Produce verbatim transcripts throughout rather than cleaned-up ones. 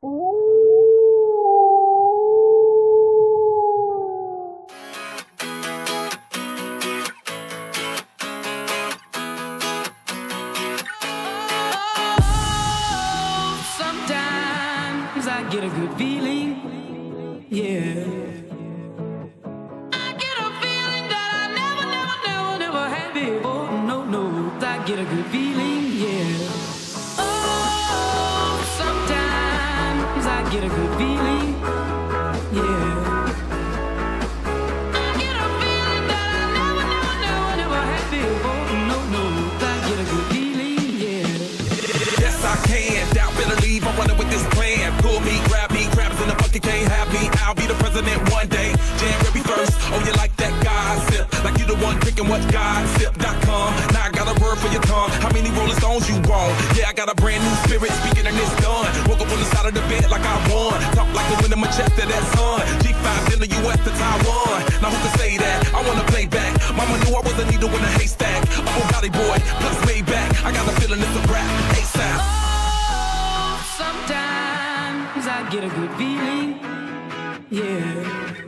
Sometimes I get a good feeling, yeah. I get a feeling that I never, never, never, never had before. No, no, I get a good feeling, yeah. Oh, sometimes I get a good feeling, yeah. I get a feeling that I never, never, never, never had before. No, no, I get a good feeling, yeah. Yes, I can. Doubt, better leave. I'm running with this plan. Pull me, grab me, crabs in the bucket can't have me. I'll be the president one day. January first. Oh, you like that gossip? Like you the one drinking what gossip dot com. Now I got a word for your tongue. How many Rolling Stones you want? Yeah, I got a brand new spirit speaking and it's done. Woke up on the side of the bed like I won. Talk like the wind in my chest to that sun. G five in the U S to Taiwan. Now who can say that? I wanna play back. Mama knew I was a needle in a haystack. A Bugatti boy, plus Maybach. I got a feeling it's a rap. ASAP. Oh, sometimes I get a good feeling, yeah.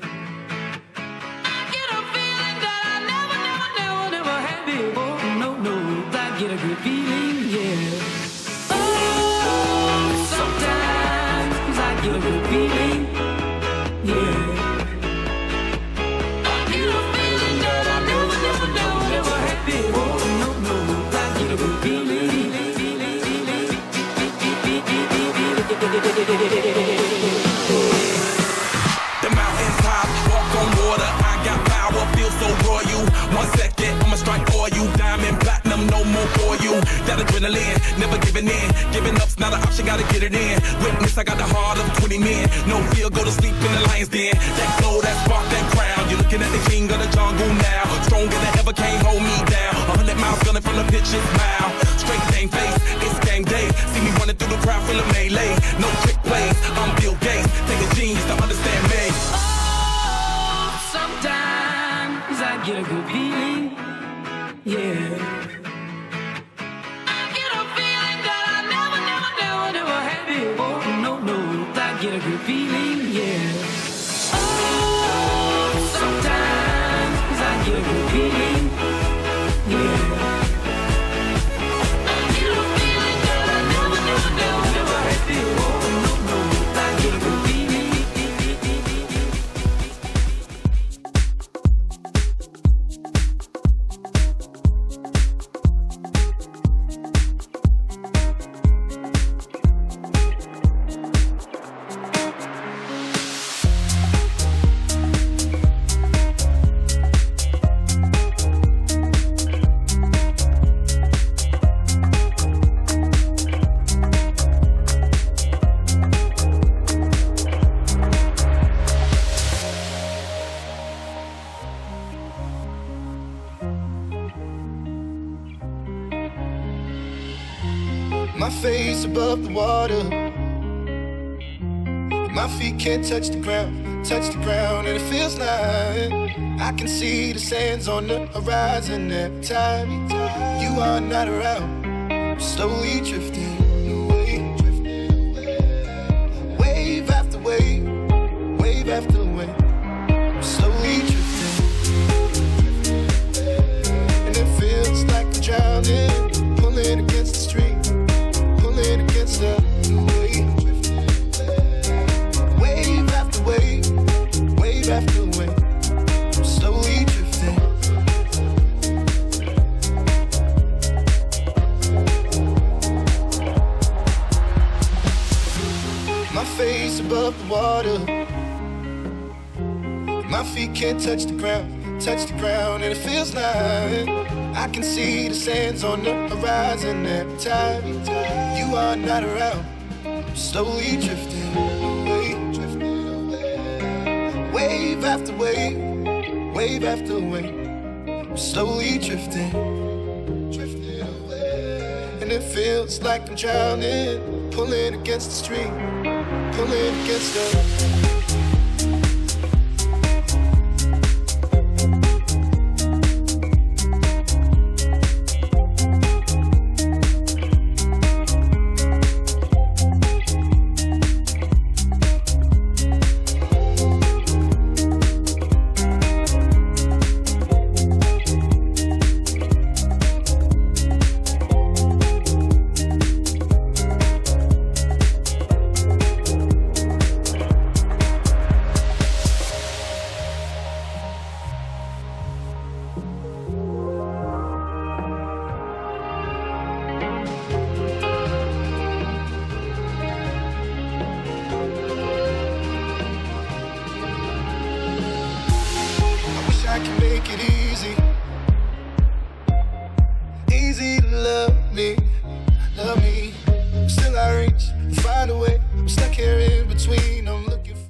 I get a feeling that I never, never, never, never had before. No, no, I get a good feeling, yeah. Oh, sometimes I get a good feeling, yeah. I get a feeling that I never, never, never, never had before. No, no, I get a good feeling. The mountain top, walk on water. I got power, feel so royal. One second, I'ma strike for you. Diamond, platinum, no more for you. That adrenaline, never giving in. Giving up's not an option, gotta get it in. Witness, I got the heart of twenty men. No fear, go to sleep in the lion's den. That glow, that spark, that crown. You're looking at the king of the jungle now. Stronger than ever, can't hold me down. A hundred miles gunning from the pitch's mile. Straight game face, it's game day. See me running through the crowd, feel a melee. No trick plays, I'm Bill Gates. Take a genius to understand me. Oh, sometimes I get a good feeling, yeah. I get a feeling that I never, never, never, never had before. No, no, I get a good feeling, yeah. Oh, sometimes I get a good feeling, yeah. I get a feeling that I never, never, never, never had before. No, no, I get a good feeling. My face above the water, my feet can't touch the ground, touch the ground, and it feels like I can see the sands on the horizon every time you are not around. I'm slowly drifting away, wave after wave, wave after wave. I'm slowly drifting, and it feels like I'm drowning, pulling against the stream. Against the wave, wave after wave, wave after wave, I'm slowly drifting. My face above the water, my feet can't touch the ground, touch the ground, and it feels like I can see the sands on the horizon every time you are not around. I'm slowly drifting away, drifting away, wave after wave, wave after wave. I'm slowly drifting, drifting away, and it feels like I'm drowning, pulling against the stream, pulling against the